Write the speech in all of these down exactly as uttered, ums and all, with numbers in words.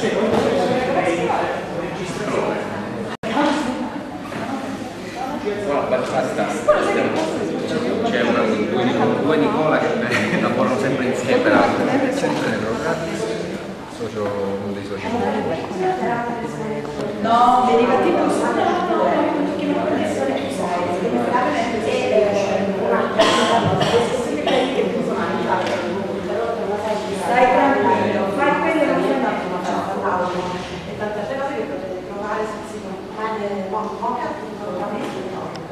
C'è una due Nicola che lavorano sempre insieme per altre sempre nei programmi, socio, uno dei soci. No, derivativo perché una connessione che stai tranquillo, fai quello che non è andato a fare all'audio e tante altre cose che potete trovare sul sito di Moca, appunto,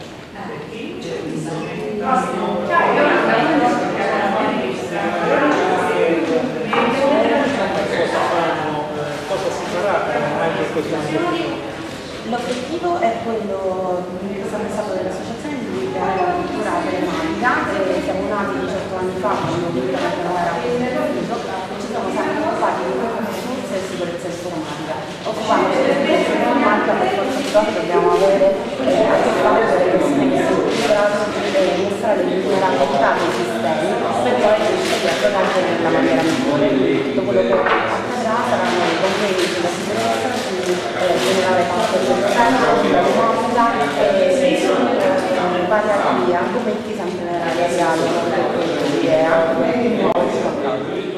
cosa si farà anche così? L'obiettivo è quello che è stato dell'associazione di creare una cultura telematica. Siamo nati diciotto anni fa quando l'Italia non era finito e ci siamo sempre occupati di risorse e sicurezza informatica. Occupandoci di sicurezza informatica per forza di cose dobbiamo avere a che fare con le persone che sono in grado di mostrare le vulnerabilità dei sistemi per poi riuscire a proteggere nella maniera migliore. Tutto quello che accadrà saranno i convegni sulla sicurezza, quindi generare parte del progetto, sulla domanda e su vari argomenti sempre relativi all'idea.